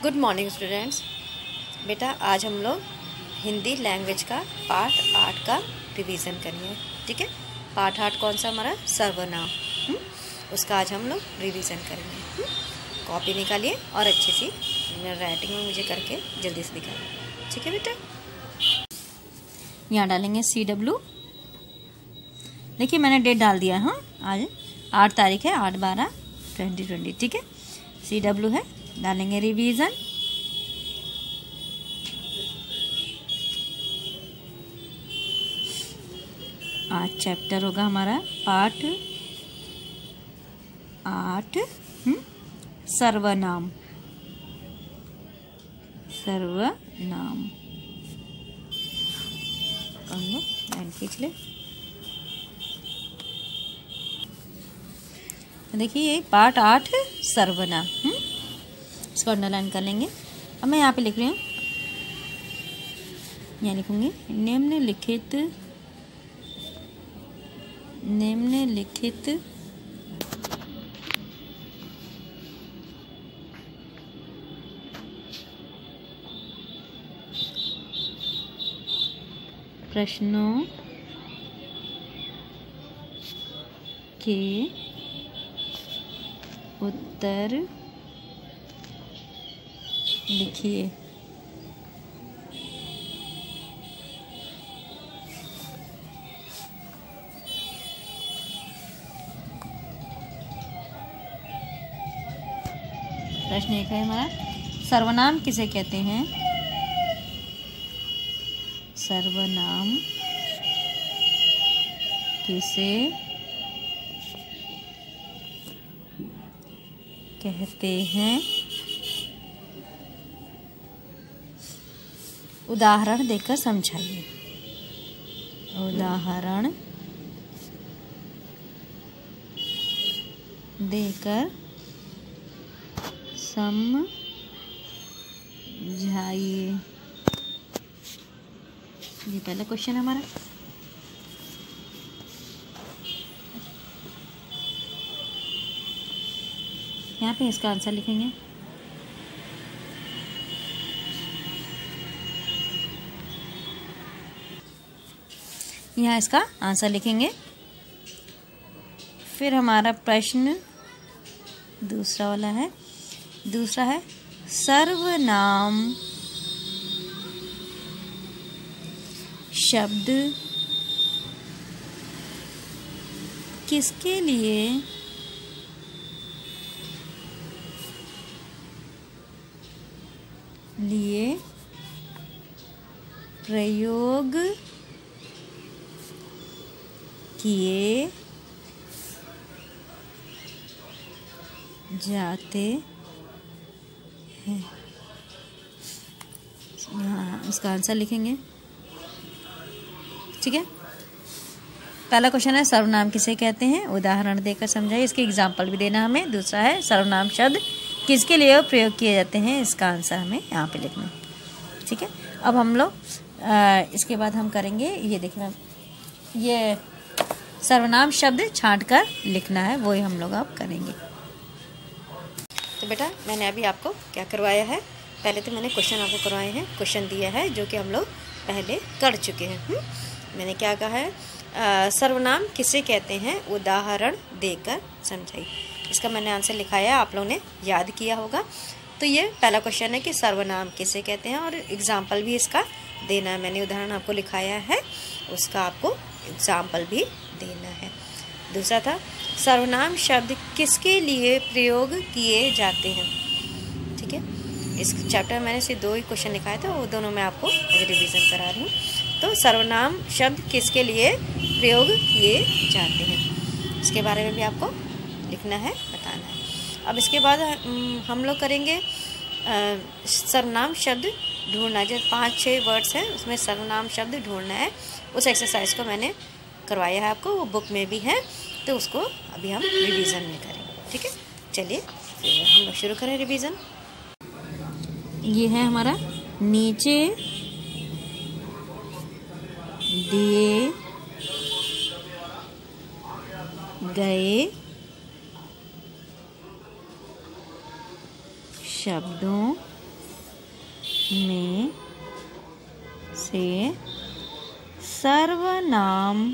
Good morning students. बेटा आज हम लोग हिंदी लैंग्वेज का पार्ट 8 का रिवीजन करेंगे। ठीक है, पार्ट 8 कौन सा हमारा सर्वनाम, उसका आज हम लोग रिवीजन करेंगे। कॉपी निकालिए और अच्छी सी राइटिंग में मुझे करके जल्दी से दिखाइए। ठीक है बेटा, यहाँ डालेंगे CW। देखिए मैंने डेट डाल दिया। हाँ, आज 8 तारीख है, 8/12/2020। ठीक है, CW है, डालेंगे रिवीजन। आज चैप्टर होगा हमारा पार्ट 8 सर्वनाम। सर्वनाम लाइन खींच ले। देखिए ये पार्ट 8 सर्वनाम, इसको अंडरलाइन कर लेंगे। अब मैं यहाँ पे लिख रही हूँ, यहाँ लिखूंगी निम्नलिखित प्रश्नों के उत्तर लिखिए। प्रश्न एक है हमारा, सर्वनाम किसे कहते हैं? सर्वनाम किसे कहते हैं? उदाहरण देकर समझाइए। उदाहरण देकर समझाइए। ये पहला क्वेश्चन है हमारा। यहाँ पे इसका आंसर लिखेंगे। यहाँ इसका आंसर लिखेंगे। फिर हमारा प्रश्न दूसरा वाला है, दूसरा है सर्वनाम शब्द किसके लिए प्रयोग किए जाते हैं? हाँ, इसका आंसर लिखेंगे। ठीक है, पहला क्वेश्चन है सर्वनाम किसे कहते हैं, उदाहरण देकर समझाइए। इसके एग्जाम्पल भी देना हमें। दूसरा है सर्वनाम शब्द किसके लिए प्रयोग किए जाते हैं, इसका आंसर हमें यहाँ पे लिखना। ठीक है, अब हम लोग इसके बाद हम करेंगे, ये देखना, ये सर्वनाम शब्द छांट कर लिखना है, वो ही हम लोग अब करेंगे। तो बेटा मैंने अभी आपको क्या करवाया है, पहले तो मैंने क्वेश्चन आपको करवाए हैं, क्वेश्चन दिया है जो कि हम लोग पहले कर चुके हैं। मैंने क्या कहा है, सर्वनाम किसे कहते हैं, उदाहरण देकर समझाइए। इसका मैंने आंसर लिखाया है, आप लोगों ने याद किया होगा। तो ये पहला क्वेश्चन है कि सर्वनाम किसे कहते हैं, और एग्जाम्पल भी इसका देना है। मैंने उदाहरण आपको लिखाया है, उसका आपको एग्जाम्पल भी देना है। दूसरा था सर्वनाम शब्द किसके लिए प्रयोग किए जाते हैं। ठीक है, इस चैप्टर में मैंने सिर्फ 2 ही क्वेश्चन लिखाए थे, वो दोनों मैं आपको रिवीजन करा रही हूँ। तो सर्वनाम शब्द किसके लिए प्रयोग किए जाते हैं, इसके बारे में भी आपको लिखना है, बताना है। अब इसके बाद हम लोग करेंगे सर्वनाम शब्द ढूंढना। जो 5-6 वर्ड्स हैं उसमें सर्वनाम शब्द ढूंढना है। उस एक्सरसाइज को मैंने करवाया है आपको, वो बुक में भी है, तो उसको अभी हम रिवीजन में करेंगे। ठीक है, चलिए फिर हम लोग शुरू करें रिवीजन। ये है हमारा नीचे दिए गए शब्दों में से सर्वनाम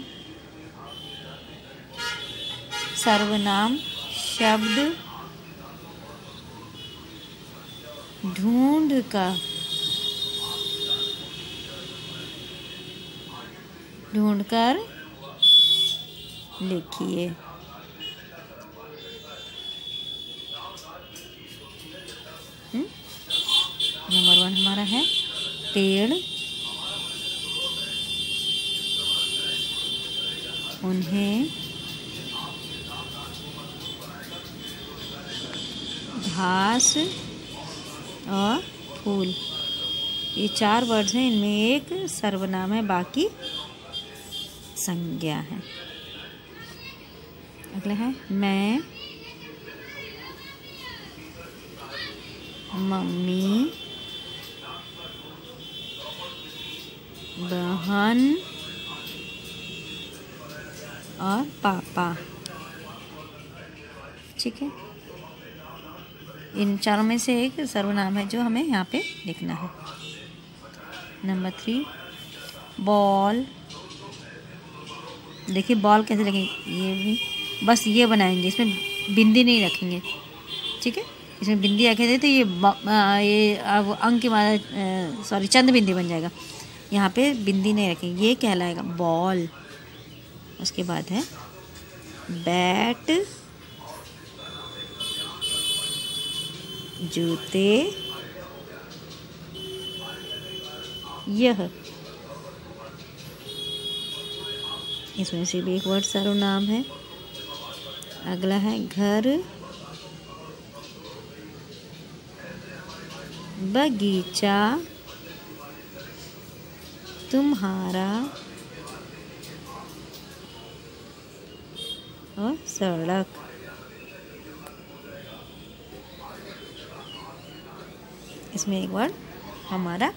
शब्द ढूंढकर लिखिए। नंबर 1 हमारा है पेड़, उन्हें घास और फूल। ये 4 वर्ड्स हैं, इनमें एक सर्वनाम है, बाकी संज्ञा है। अगला है मैं, मम्मी, बहन और पापा। ठीक है, इन चारों में से एक सर्वनाम है जो हमें यहाँ पे लिखना है। Number 3 ball. देखिए बॉल कैसे लिखेंगे, ये भी बस ये बनाएंगे, इसमें बिंदी नहीं रखेंगे। ठीक है, इसमें बिंदी रखे थे तो ये अब अंक की सॉरी चंद बिंदी बन जाएगा। यहाँ पे बिंदी नहीं रखेंगे, ये कहलाएगा बॉल। उसके बाद है बैट, जूते, यह। इसमें से भी एक वर्ड सर्वनाम है। अगला है घर, बगीचा, तुम्हारा और सड़क। इसमें एक वर्ड हमारा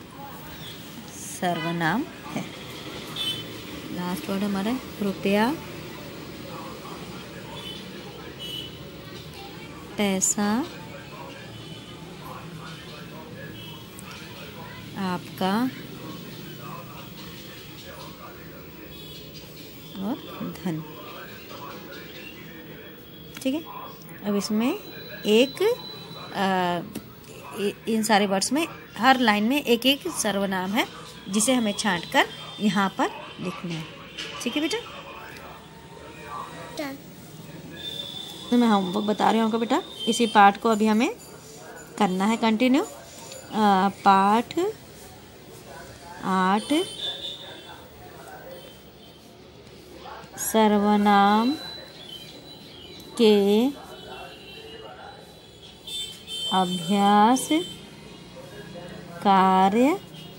सर्वनाम है। लास्ट वर्ड हमारा रुपया, पैसा, आपका और धन। ठीक है, अब इसमें एक इन सारे वर्ड्स में हर लाइन में एक एक सर्वनाम है जिसे हमें छांटकर यहाँ पर लिखना है। ठीक है बेटा, तो मैं होमवर्क बता रही हूँ आपको बेटा। इसी पाठ को अभी हमें करना है कंटिन्यू। पाठ 8 सर्वनाम के अभ्यास कार्य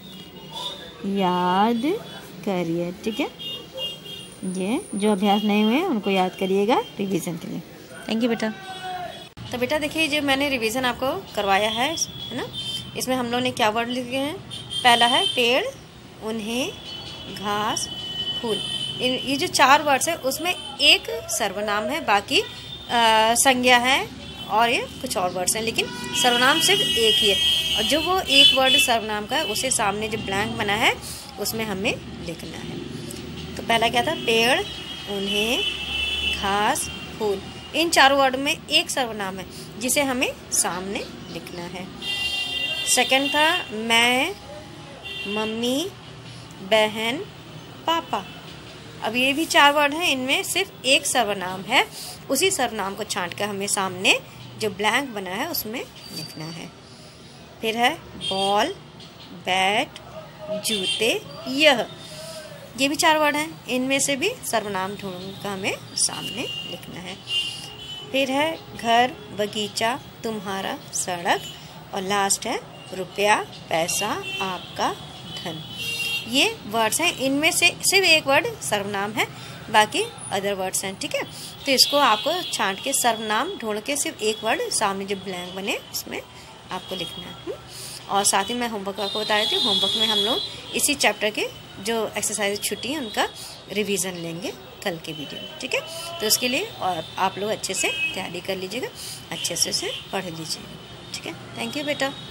याद करिए। ठीक है, ये जो अभ्यास नहीं हुए उनको याद करिएगा रिवीजन के लिए। थैंक यू बेटा। तो बेटा देखिए, जो मैंने रिवीजन आपको करवाया है ना, इसमें हम लोगों ने क्या वर्ड लिखे हैं। पहला है पेड़, उन्हें, घास, फूल। ये जो 4 वर्ड्स है उसमें एक सर्वनाम है, बाकी संज्ञा है और ये कुछ और वर्ड्स हैं, लेकिन सर्वनाम सिर्फ एक ही है। और जो वो एक वर्ड सर्वनाम का है उसे सामने जो ब्लैंक बना है उसमें हमें लिखना है। तो पहला क्या था, पेड़, उन्हें, घास, फूल। इन 4 वर्ड में एक सर्वनाम है जिसे हमें सामने लिखना है। सेकंड था मैं, मम्मी, बहन, पापा। अब ये भी 4 वर्ड हैं, इनमें सिर्फ एक सर्वनाम है, उसी सर्वनाम को छांट कर हमें सामने जो ब्लैंक बना है उसमें लिखना है। फिर है बॉल, बैट, जूते, यह। ये भी 4 वर्ड हैं, इनमें से भी सर्वनाम ढूंढकर हमें सामने लिखना है। फिर है घर, बगीचा, तुम्हारा, सड़क, और लास्ट है रुपया, पैसा, आपका, धन। ये वर्ड्स हैं, इनमें से सिर्फ एक वर्ड सर्वनाम है, बाकी अदर वर्ड्स हैं। ठीक है, तो इसको आपको छांट के सर्वनाम ढूंढ के सिर्फ एक वर्ड सामने जो ब्लैंक बने उसमें आपको लिखना है। और साथ ही मैं होमवर्क आपको बता रही थी, होमवर्क में हम लोग इसी चैप्टर के जो एक्सरसाइज छुट्टी हैं उनका रिवीजन लेंगे कल के वीडियो में। ठीक है, तो उसके लिए और आप लोग अच्छे से तैयारी कर लीजिएगा, अच्छे से पढ़ लीजिएगा। ठीक है, थैंक यू बेटा।